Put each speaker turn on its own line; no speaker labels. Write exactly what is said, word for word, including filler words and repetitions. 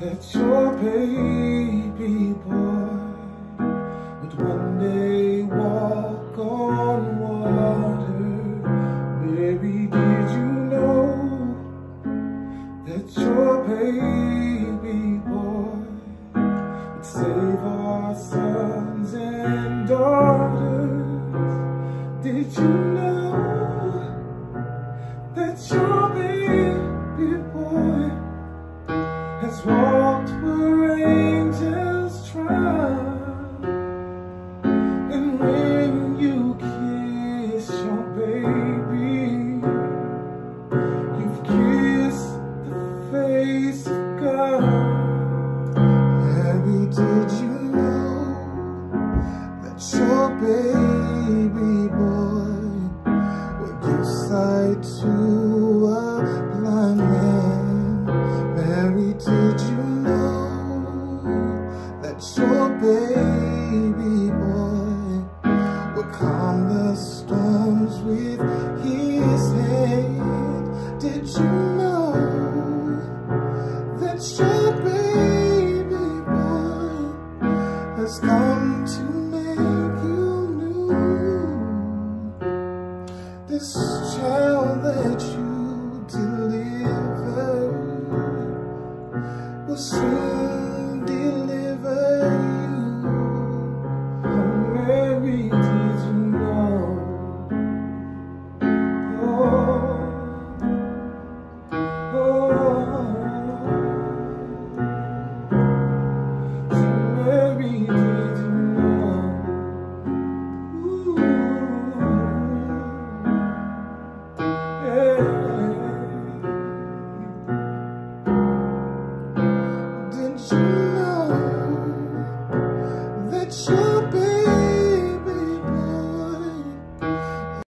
that your baby boy would one day walk on water. Mary, did you know that your baby boy would save our sons and daughters? Did you know that your baby boy has walked where angels trod? And when you kiss your baby, you've kissed the face of God. Mary, did you know that your baby boy would give sight to a blind man? Mary, did you know that your baby boy would calm the storms with his hand? Did you know that your baby boy has come to make you new? This child that you delivered will soon